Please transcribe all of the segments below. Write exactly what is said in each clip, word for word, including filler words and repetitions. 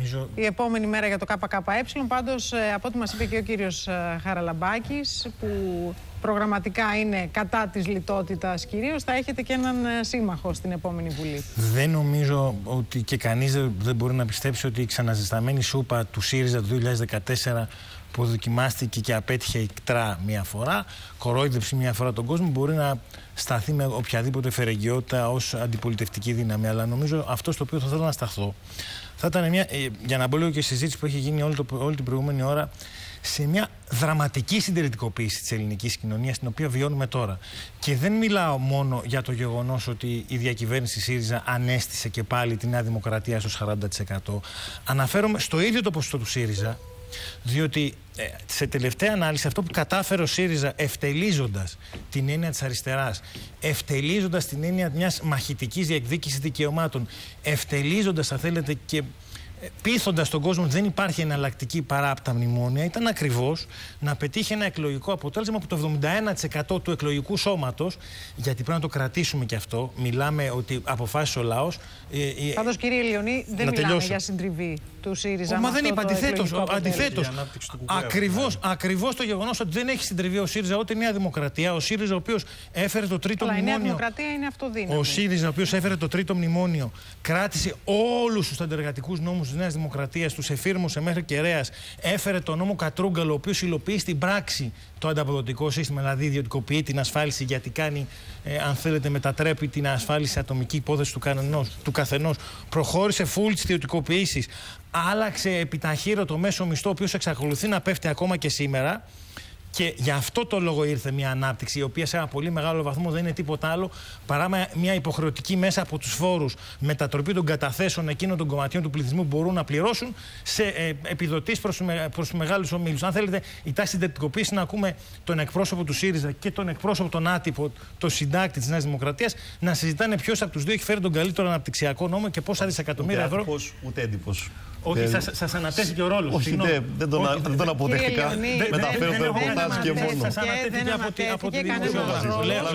νομίζω... η επόμενη μέρα για το ΚΚΕ. Πάντως, από ό,τι μας είπε και ο κύριος Χαραλαμπάκης, που προγραμματικά είναι κατά της λιτότητας κυρίως, θα έχετε και έναν σύμμαχο στην επόμενη Βουλή. Δεν νομίζω ότι και κανείς δεν μπορεί να πιστέψει ότι η ξαναζεσταμένη σούπα του ΣΥΡΙΖΑ του δύο χιλιάδες δεκατέσσερα, που δοκιμάστηκε και απέτυχε ικτρά μία φορά, κορόιδεψε μία φορά τον κόσμο, μπορεί να σταθεί με οποιαδήποτε φερεγγιότητα ως αντιπολιτευτική δύναμη. Αλλά νομίζω αυτό στο οποίο θα θέλω να σταθώ θα ήταν μια, για να μπω λίγο και στη συζήτηση που έχει γίνει όλη, το, όλη την προηγούμενη ώρα, σε μια δραματική συντηρητικοποίηση της ελληνικής κοινωνίας, την οποία βιώνουμε τώρα. Και δεν μιλάω μόνο για το γεγονός ότι η διακυβέρνηση ΣΥΡΙΖΑ ανέστησε και πάλι τη Νέα Δημοκρατία στο σαράντα τοις εκατό. Αναφέρομαι στο ίδιο το ποσοστό του ΣΥΡΙΖΑ, διότι ε, σε τελευταία ανάλυση αυτό που κατάφερε ο ΣΥΡΙΖΑ, ευτελίζοντας την έννοια της αριστεράς, ευτελίζοντας την έννοια μιας μαχητικής διεκδίκησης δικαιωμάτων, ευτελίζοντας, αν θέλετε, και πείθοντας τον κόσμο ότι δεν υπάρχει εναλλακτική παρά από τα μνημόνια, ήταν ακριβώς να πετύχει ένα εκλογικό αποτέλεσμα που το εβδομήντα ένα τοις εκατό του εκλογικού σώματος, γιατί πρέπει να το κρατήσουμε και αυτό, μιλάμε ότι αποφάσισε ο λαός. Πάντως, κύριε Λιονί, δεν μιλάμε τελειώσω. για συντριβή του ΣΥΡΙΖΑ. Μα δεν είπα, αντιθέτως. Αντιθέτως. Ακριβώς, ακριβώς το γεγονός ότι δεν έχει συντριβεί ο ΣΥΡΙΖΑ ούτε η Νέα Δημοκρατία. Ο ΣΥΡΙΖΑ, ο οποίος έφερε το τρίτο Αλλά μνημόνιο. Η Νέα Δημοκρατία είναι αυτοδύναμη. Ο ΣΥΡΙΖΑ, ο οποίος έφερε το τρίτο μνημόνιο, κράτησε όλους τους αντεργατικούς νόμους της Νέας Δημοκρατίας, τους εφήρμοσε μέχρι κεραίας, έφερε τον νόμο Κατρούγκαλο, ο οποίος υλοποιεί στην πράξη το ανταποδοτικό σύστημα, δηλαδή ιδιωτικοποιεί την ασφάλιση, γιατί κάνει, ε, αν θέλετε, μετατρέπει την ασφάλιση ατομική υπόθεση του, κανενός, του καθενός. Προχώρησε φουλ τις ιδιωτικοποιήσεις. Άλλαξε επιταχύρωτο μέσο μισθό, ο οποίος εξακολουθεί να πέφτει ακόμα και σήμερα. Και γι' αυτό το λόγο ήρθε μια ανάπτυξη, η οποία σε ένα πολύ μεγάλο βαθμό δεν είναι τίποτα άλλο παρά μια υποχρεωτική μέσα από τους φόρους μετατροπή των καταθέσεων εκείνων των κομματιών του πληθυσμού που μπορούν να πληρώσουν σε ε, επιδοτήσεις προς, προς μεγάλους ομίλους. Αν θέλετε, η τάση συντηρητικοποίηση να ακούμε τον εκπρόσωπο του ΣΥΡΙΖΑ και τον εκπρόσωπο τον άτυπο, τον συντάκτη της Νέας Δημοκρατίας, να συζητάνε ποιος από τους δύο έχει φέρει τον καλύτερο αναπτυξιακό νόμο και πόσα δισεκατομμύρια ευρώ. Ούτε έντυπος. Όχι, σας, σας ανατέθηκε ο ρόλος. Όχι, δε, δεν τον, όχι, δεν τον αποδέχτηκα. Μεταφέρω το ρεπορτάζ και μόνο. Σας ανατέθηκε από την δημοσιογράφη.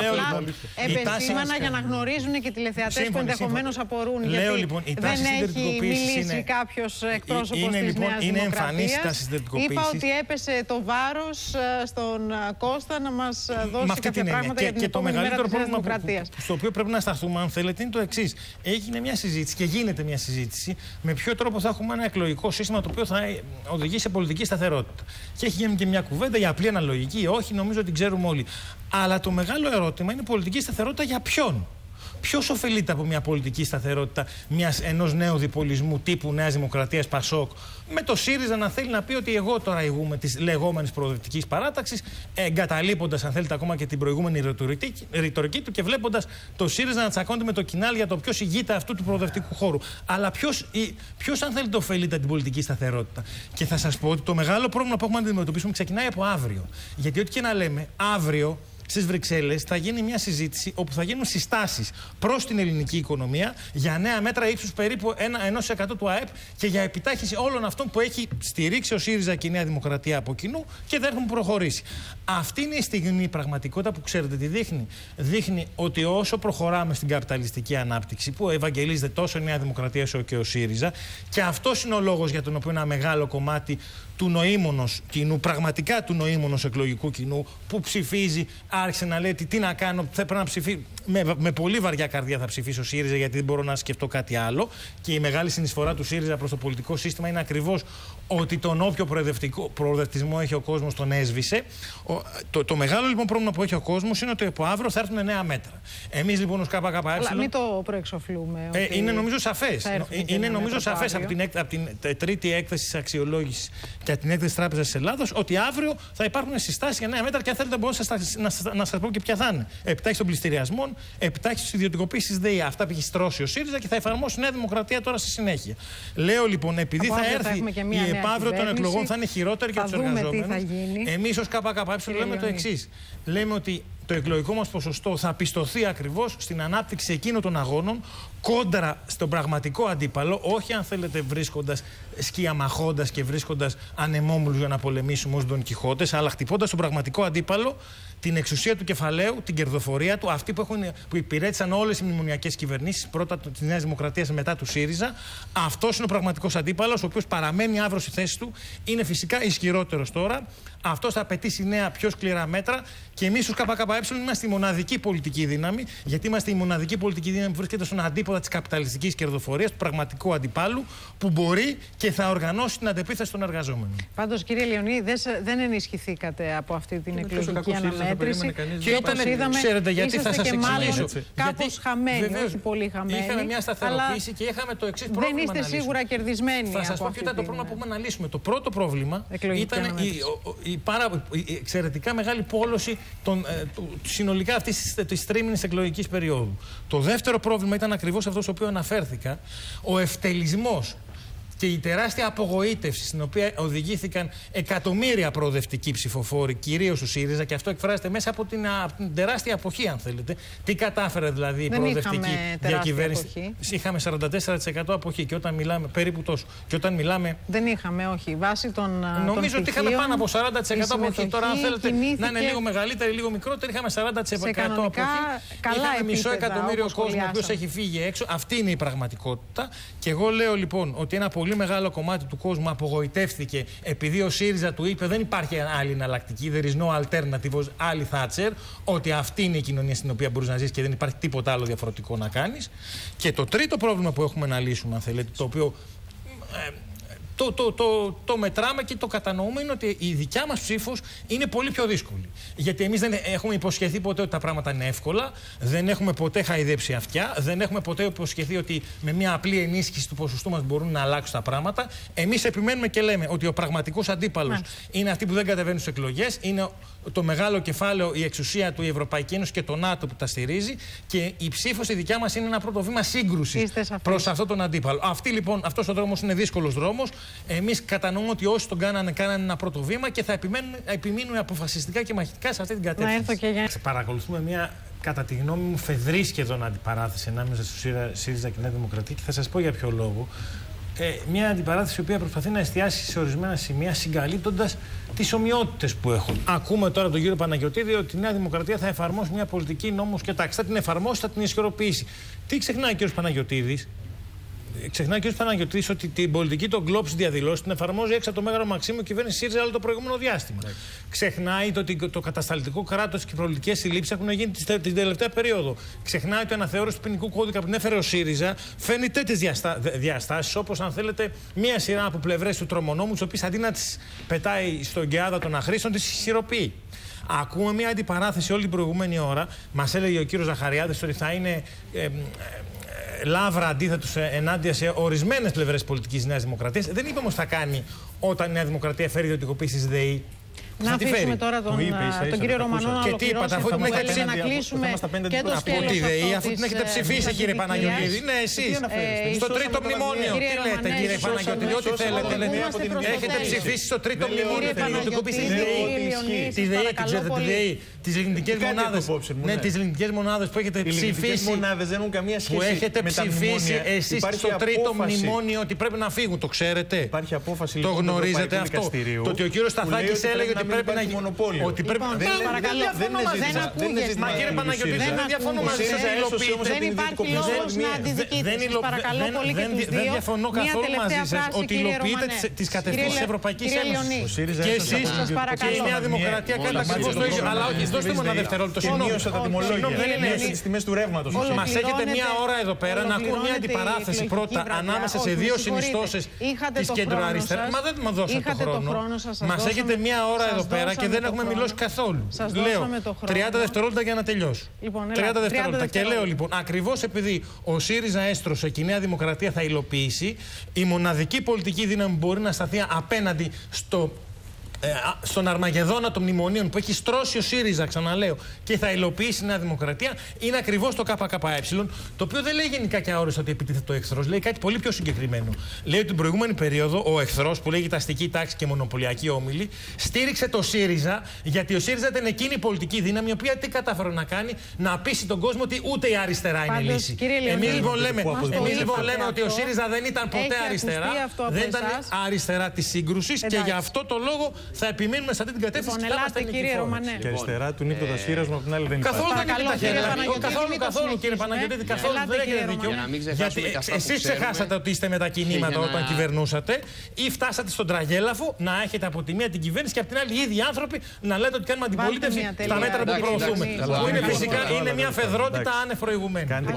Επεσήμανα για να γνωρίζουν και οι τηλεθεατές που ενδεχομένως απορούν. Λέω λοιπόν, η τάση συντηρητικοποίησης είναι... Δεν έχει μιλήσει κάποιος εκπρόσωπος της λοιπόν, Νέας είναι Δημοκρατίας. Είπα ότι έπεσε το βάρος στον Κώστα να μας δώσει κάποια πράγματα για την επόμενη μέρα της Νέας Δημοκρατίας. Στο οποίο πρέπει να σταθούμε, αν θέλετε, είναι το εξής. Έγινε μια συζήτηση και γίνεται μια συζήτηση με ποιο τρόπο θα έχουμε ένα εκλογικό σύστημα το οποίο θα οδηγεί σε πολιτική σταθερότητα. Και έχει γίνει και μια κουβέντα για απλή αναλογική, όχι, νομίζω ότι ξέρουμε όλοι. Αλλά το μεγάλο ερώτημα είναι πολιτική σταθερότητα για ποιον. Ποιος ωφελείται από μια πολιτική σταθερότητα μιας, ενός νέου διπολισμού τύπου Νέας Δημοκρατίας Πασόκ, με το ΣΥΡΙΖΑ να θέλει να πει ότι εγώ τώρα ηγούμε της λεγόμενης προοδευτικής παράταξης, εγκαταλείποντας, αν θέλετε, ακόμα και την προηγούμενη ρητορική, ρητορική του και βλέποντας το ΣΥΡΙΖΑ να τσακώνεται με το Κινάλ για το ποιος ηγείται αυτού του προοδευτικού χώρου. Αλλά ποιος, ποιος αν θέλετε, ωφελείται την πολιτική σταθερότητα. Και θα σας πω ότι το μεγάλο πρόβλημα που έχουμε να αντιμετωπίσουμε ξεκινάει από αύριο. Γιατί ό,τι και να λέμε, αύριο στις Βρυξέλλες θα γίνει μια συζήτηση όπου θα γίνουν συστάσεις προς την ελληνική οικονομία για νέα μέτρα ύψους περίπου ενός τοις εκατό του ΑΕΠ και για επιτάχυνση όλων αυτών που έχει στηρίξει ο ΣΥΡΙΖΑ και η Νέα Δημοκρατία από κοινού και δεν έχουν προχωρήσει. Αυτή είναι η στιγμή, η πραγματικότητα που ξέρετε τι δείχνει. Δείχνει ότι όσο προχωράμε στην καπιταλιστική ανάπτυξη, που ευαγγελίζεται τόσο η Νέα Δημοκρατία όσο και ο ΣΥΡΙΖΑ, και αυτός είναι ο λόγος για τον οποίο ένα μεγάλο κομμάτι του νοήμονος κοινού, πραγματικά του νοήμονος εκλογικού κοινού, που ψηφίζει, άρχισε να λέει τι να κάνω, θα πρέπει να ψηφίσει. Με, με πολύ βαριά καρδιά θα ψηφίσω ΣΥΡΙΖΑ, γιατί δεν μπορώ να σκεφτώ κάτι άλλο. Και η μεγάλη συνεισφορά του ΣΥΡΙΖΑ προς το πολιτικό σύστημα είναι ακριβώς ότι τον όποιο προοδευτισμό έχει ο κόσμος τον έσβησε. Ο, το, το μεγάλο λοιπόν πρόβλημα που έχει ο κόσμος είναι ότι από αύριο θα έρθουν νέα μέτρα. Εμείς λοιπόν ως ΚΚΕ. Αλλά μην το προεξοφλούμε. Ε, είναι νομίζω σαφές. Είναι νομίζω σαφές από την, από την τρίτη έκθεση της αξιολόγησης και από την έκθεση της Τράπεζας της Ελλάδος ότι αύριο θα υπάρχουν συστάσεις για νέα μέτρα και αν θέλετε μπορώ να σας, να σας πω και ποια θα είναι. Επιτάχυνση των πληστηριασμών, επιτάχυνση της ιδιωτικοποίησης ΔΕΗ. Αυτά που έχει στρώσει ο ΣΥΡΙΖΑ και θα εφαρμόσει η Νέα Δημοκρατία τώρα στη συνέχεια. Λέω λοιπόν, επειδή θα έρθει η επαύριο των εκλογών, θα είναι χειρότερη για τους εργαζόμενους. Εμείς ως ΚΚΕ λέμε το εξής. Λέμε ότι το εκλογικό μας ποσοστό θα πιστωθεί ακριβώς στην ανάπτυξη εκείνων των αγώνων κόντρα στον πραγματικό αντίπαλο, όχι αν θέλετε βρίσκοντας σκιαμαχώντας και βρίσκοντας ανεμόμουλους για να πολεμήσουμε ως Ντον Κιχώτες, αλλά χτυπώντας τον πραγματικό αντίπαλο την εξουσία του κεφαλαίου, την κερδοφορία του, αυτοί που, έχουν, που υπηρέτησαν όλες οι μνημονιακές κυβερνήσεις, πρώτα της Νέας Δημοκρατίας, μετά του ΣΥΡΙΖΑ. Αυτός είναι ο πραγματικός αντίπαλος, ο οποίος παραμένει αύριο στη θέση του, είναι φυσικά ισχυρότερος τώρα. Αυτό θα απαιτήσει νέα, πιο σκληρά μέτρα. Και εμείς ως ΚΚΕ είμαστε η μοναδική πολιτική δύναμη, γιατί είμαστε η μοναδική πολιτική δύναμη που βρίσκεται στον αντίποδα της καπιταλιστικής κερδοφορίας, του πραγματικού αντιπάλου, που μπορεί και θα οργανώσει την αντεπίθεση των εργαζόμενων. Πάντως, κύριε Λεωνή, δεν ενισχυθήκατε από αυτή την εκλογική αναμέτρηση. Και ήταν, ξέρετε, γιατί θα σας εξηγήσω. Κάπως χαμένοι, όχι πολύ χαμένοι. Είχαμε μια σταθεροποίηση και είχαμε το εξής πρόβλημα. Δεν είστε σίγουρα κερδισμένοι. Θα σας πω ποιο ήταν το πρόβλημα που έχουμε να λύσουμε. Το πρώτο πρόβλημα ήταν η, η, πάρα, η εξαιρετικά μεγάλη πόλωση των, ε, του, συνολικά αυτής της τρίμηνης εκλογικής περίοδου. Το δεύτερο πρόβλημα ήταν ακριβώς αυτό στο οποίο αναφέρθηκα, ο ευτελισμός και η τεράστια απογοήτευση στην οποία οδηγήθηκαν εκατομμύρια προοδευτικοί ψηφοφόροι, κυρίως του ΣΥΡΙΖΑ, και αυτό εκφράζεται μέσα από την, από την τεράστια αποχή, αν θέλετε. Τι κατάφερε δηλαδή η Δεν προοδευτική διακυβέρνηση? Αποχή. Είχαμε σαράντα τέσσερα τοις εκατό αποχή και όταν μιλάμε, περίπου τόσο. Και όταν μιλάμε. Δεν είχαμε, όχι. Βάσει των. Νομίζω των ότι είχαμε πάνω από σαράντα τοις εκατό αποχή. Τώρα, αν θέλετε κινήθηκε... να είναι λίγο μεγαλύτερη, λίγο μικρότερη, είχαμε σαράντα τοις εκατό αποχή. Καλά, είχαμε μισό εκατομμύριο κόσμο ο οποίος έχει φύγει έξω. Αυτή είναι η πραγματικότητα. Και εγώ λέω λοιπόν ότι ένα πολύ μεγάλο κομμάτι του κόσμου απογοητεύτηκε επειδή ο ΣΥΡΙΖΑ του είπε δεν υπάρχει άλλη εναλλακτική, there is no alternative, άλλη Θάτσερ, ότι αυτή είναι η κοινωνία στην οποία μπορείς να ζεις και δεν υπάρχει τίποτα άλλο διαφορετικό να κάνεις. Και το τρίτο πρόβλημα που έχουμε να λύσουμε, αν θέλετε, το οποίο ε, το, το, το, το μετράμε και το κατανοούμε, είναι ότι η δικιά μας ψήφος είναι πολύ πιο δύσκολη. Γιατί εμείς δεν έχουμε υποσχεθεί ποτέ ότι τα πράγματα είναι εύκολα, δεν έχουμε ποτέ χαϊδέψει αυτιά, δεν έχουμε ποτέ υποσχεθεί ότι με μια απλή ενίσχυση του ποσοστού μας μπορούν να αλλάξουν τα πράγματα. Εμείς επιμένουμε και λέμε ότι ο πραγματικός αντίπαλος είναι αυτοί που δεν κατεβαίνουν στις εκλογές, είναι το μεγάλο κεφάλαιο, η εξουσία του, η Ευρωπαϊκή Ένωση και το ΝΑΤΟ που τα στηρίζει, και η ψήφος η δικιά μας είναι ένα πρώτο βήμα σύγκρουσης προς αυτόν τον αντίπαλο. Αυτή λοιπόν, αυτός ο δρόμος είναι δύσκολος δρόμος. Εμείς κατανοούμε ότι όσοι τον κάνανε, κάνανε ένα πρώτο βήμα και θα επιμείνουμε, επιμείνουμε αποφασιστικά και μαχητικά σε αυτή την κατεύθυνση. Και για... Παρακολουθούμε μια, κατά τη γνώμη μου, φεδρή σχεδόν αντιπαράθεση ανάμεσα στο ΣΥΡΙΖΑ και Νέα Δημοκρατία, και θα σας πω για ποιο λόγο. Ε, μια αντιπαράθεση η οποία προσπαθεί να εστιάσει σε ορισμένα σημεία, συγκαλύπτοντας τις ομοιότητες που έχουν. Ακούμε τώρα τον κύριο Παναγιωτήδη ότι η Νέα Δημοκρατία θα εφαρμόσει μια πολιτική νόμους και τάξη. Θα την εφαρμόσει, θα την ισχυροποιήσει. Τι ξεχνάει ο κύριος Παναγιωτήδης? Ξεχνάει ο κ. Παναγιωτής ότι την πολιτική των γκλόπ διαδηλώσει την εφαρμόζει έξω από το Μέγαρο Μαξίμου η κυβέρνηση ΣΥΡΙΖΑ όλο το προηγούμενο διάστημα. Yeah. Ξεχνάει το ότι το κατασταλτικό κράτος και οι προληπτικές συλλήψεις έχουν γίνει την τελευταία περίοδο. Ξεχνάει ότι η αναθεώρηση του ποινικού κώδικα που την έφερε ο ΣΥΡΙΖΑ φέρνει τέτοιες διαστα... διαστάσεις, όπως αν θέλετε μία σειρά από πλευρές του τρομονόμου, τις οποίες αντί να τις πετάει στον κεάδα των αχρήστων, τις ισχυροποιεί. Ακούμε μια αντιπαράθεση όλη την προηγούμενη ώρα. Μας έλεγε ο κύριος Ζαχαριάδης ότι θα είναι. Ε, ε, λαύρα αντίθετους ενάντια σε ορισμένες πλευρές πολιτικής Νέας Δημοκρατίας. Δεν είπε όμως θα κάνει όταν η Νέα Δημοκρατία φέρει ιδιωτικοποίηση της ΔΕΗ. Να αφήσουμε τώρα τον, τον, τον κύριο Ρωμανό να ολοκληρώσει αυτό που θέλει να κλείσουμε και το σκέλος τη ΔΕΗ, αφού την έχετε ψηφίσει, κύριε Παναγιωτήδη. Ναι, εσείς. Στο τρίτο μνημόνιο. Τι λέτε, κύριε Παναγιωτήδη, ό,τι θέλετε. Έχετε ψηφίσει στο τρίτο μνημόνιο την ιδιωτικοποίηση της ΔΕΗ. Τη ΔΕΗ, ξέρετε τη ΔΕΗ. Τις ελληνικές μονάδες. Ναι, τις ελληνικές μονάδες που έχετε ψηφίσει. Που έχετε ψηφίσει εσείς στο τρίτο μνημόνιο ότι πρέπει να φύγουν. Το ξέρετε. Το γνωρίζετε αυτό. Το ότι ο κύριος Σταθάκης έλεγε ότι πρέπει να γίνει μονοπόλιο. Ότι πρέπει να γίνει. Παρακαλώ, δεν ακούγεστε. Μα κύριε Παναγιωτήδη, δεν διαφωνώ μαζί σας. Δεν υπάρχει λόγος να αντιδικείτε. Σας παρακαλώ πολύ και τους δύο. Δεν διαφωνώ καθόλου μαζί σας ότι υλοποιείτε τις κατευθύνσεις της Ευρωπαϊκής Ένωσης. Και εσείς και η Νέα Δημοκρατία κάνετε ακριβώς το ίδιο. Αλλά όχι, δώστε μου ένα δευτερόλεπτο. Μείωσα τα τιμολόγια. Μείωσε τις τιμές του ρεύματος. Μας έχετε μία ώρα εδώ πέρα να ακούμε μια αντιπαράθεση πρώτα ανάμεσα σε δύο συνιστώσεις της κεντροαριστεράς. Μα δεν μου δώσατε το χρόνο. Μας έχετε μία ώρα εδώ πέρα και δεν έχουμε μιλώσει καθόλου. Λέω τριάντα δευτερόλεπτα για να τελειώσω. Λοιπόν, τριάντα δευτερόλεπτα. Και λέω λοιπόν, ακριβώς επειδή ο ΣΥΡΙΖΑ έστρωσε και η Νέα Δημοκρατία θα υλοποιήσει, η μοναδική πολιτική δύναμη μπορεί να σταθεί απέναντι στο. Ε, στον Αρμαγεδόνα των μνημονίων που έχει στρώσει ο ΣΥΡΙΖΑ, ξαναλέω, και θα υλοποιήσει η Νέα Δημοκρατία, είναι ακριβώς το ΚΚΕ, το οποίο δεν λέει γενικά και αόριστα ότι επιτίθεται ο εχθρός, λέει κάτι πολύ πιο συγκεκριμένο. Λέει ότι την προηγούμενη περίοδο ο εχθρός, που λέγεται αστική τάξη και μονοπωλιακή όμιλη, στήριξε το ΣΥΡΙΖΑ, γιατί ο ΣΥΡΙΖΑ ήταν εκείνη η πολιτική δύναμη, η οποία τι κατάφερε να κάνει? Να πείσει τον κόσμο ότι ούτε η αριστερά είναι Πάντως, λύση. Εμείς λοιπόν λέμε, εμείς λοιπόν λέμε ότι ο ΣΥΡΙΖΑ δεν ήταν ποτέ αριστερά, δεν ήταν αριστερά της σύγκρουσης, και γι' αυτό το λόγο θα επιμείνουμε σε αυτή την κατεύθυνση. Λοιπόν, ελάτε, κύριε Ρωμανέ. Και αριστερά του νύπτο τα σφύρας μου, από την άλλη δεν υπάρχει. Καθόλου δεν είναι τα χέρια. Καθόλου, καθόλου, κύριε Παναγιωτήδη, καθόλου δεν έχετε δίκιο. Γιατί εσείς ξεχάσατε ότι είστε με τα κινήματα όταν κυβερνούσατε ή φτάσατε στον τραγέλαφο να έχετε από τη μία την κυβέρνηση και από την άλλη οι ίδιοι άνθρωποι να λέτε ότι κάνουμε αντιπολίτευση στα μέτρα που προωθούμε. Που είναι φυσικά είναι μια φεδρότητα άνευ προηγουμένη.